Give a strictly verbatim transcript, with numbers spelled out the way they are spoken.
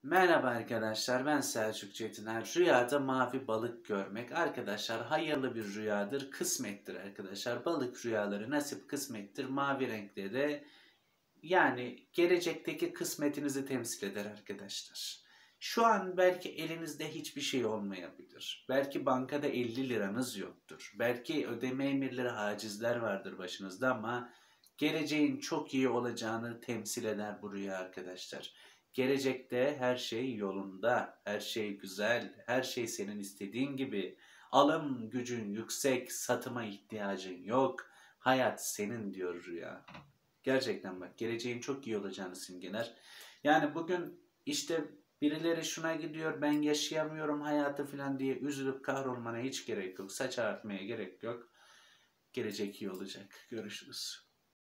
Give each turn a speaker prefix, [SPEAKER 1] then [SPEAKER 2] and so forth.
[SPEAKER 1] Merhaba arkadaşlar, ben Selçuk Çetiner. Rüyada mavi balık görmek arkadaşlar hayırlı bir rüyadır, kısmettir arkadaşlar. Balık rüyaları nasip kısmettir. Mavi renkleri yani gelecekteki kısmetinizi temsil eder arkadaşlar. Şu an belki elinizde hiçbir şey olmayabilir. Belki bankada elli liranız yoktur. Belki ödeme emirleri, hacizler vardır başınızda ama geleceğin çok iyi olacağını temsil eder bu rüya arkadaşlar. Gelecekte her şey yolunda, her şey güzel, her şey senin istediğin gibi. Alım gücün yüksek, satıma ihtiyacın yok. Hayat senin diyor rüya. Gerçekten bak geleceğin çok iyi olacağını simgeler. Yani bugün işte birileri şuna gidiyor ben yaşayamıyorum hayatı falan diye üzülüp kahrolmana hiç gerek yok. Saç ağartmaya gerek yok. Gelecek iyi olacak. Görüşürüz.